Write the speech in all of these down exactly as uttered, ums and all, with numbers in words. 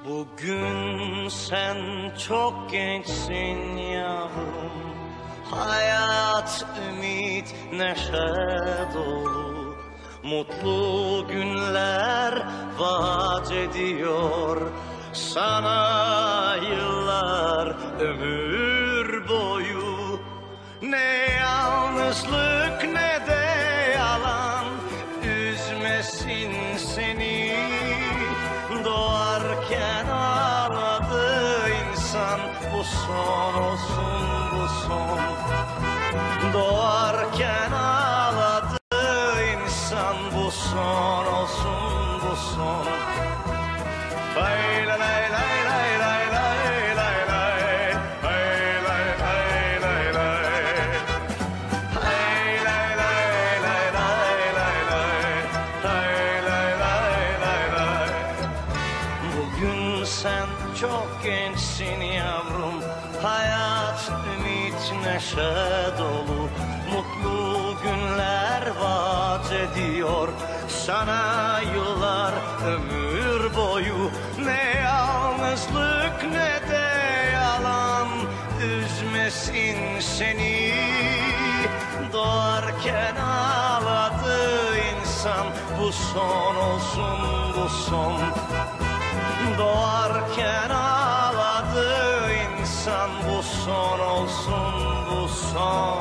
Bugün sen çok gençsin yavrum, hayat, ümit, neşe dolu. Mutlu günler vaat ediyor sana yıllar, ömür boyu. Ne yalnızlık ne de yalan üzmesin seni. Doğarken ağladı insan, bu son olsun bu son. Doğarken ağladı insan, bu son olsun bu son. Lay lay lay lay lay lay lay lay lay lay lay lay lay lay. Lay lay lay lay lay lay lay lay lay lay lay lay. Bugün sen çok gençsin yavrum, hayat, ümit, neşe dolu. Mutlu günler vaat ediyor sana yıllar, ömür boyu. Ne yalnızlık ne de yalan üzmesin seni. Doğarken ağladı insan, bu son olsun bu son. Doğarken ağladı insan, bu son olsun bu son.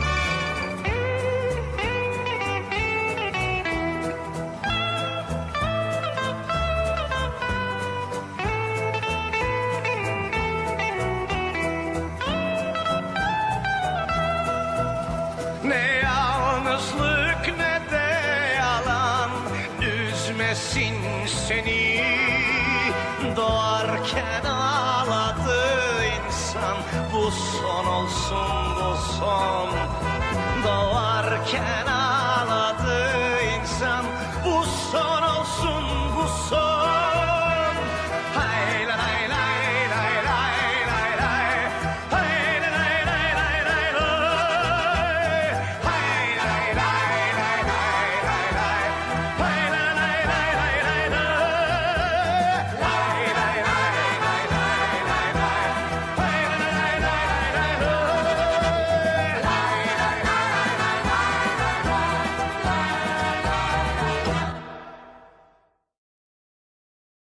Ne yalnızlık ne de yalan üzmesin seni. Doğarken ağladı insan, bu son olsun bu son. Doğarken